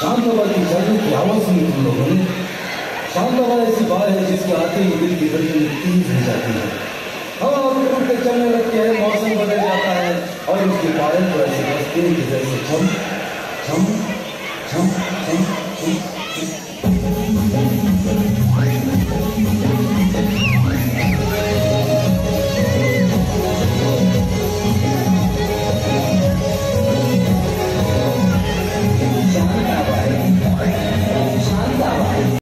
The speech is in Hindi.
शांत हवा की चलने की आवाज सुनी तुम लोगों ने? शांत हवा ऐसी बात है जिसके आते ही दिल की धड़कन तेज हो जाती है। हवा रुक रुक के चलने लगती है, मौसम बदल जाता है और उसके पायल तो ऐसे बजते हैं कि जैसे छम छम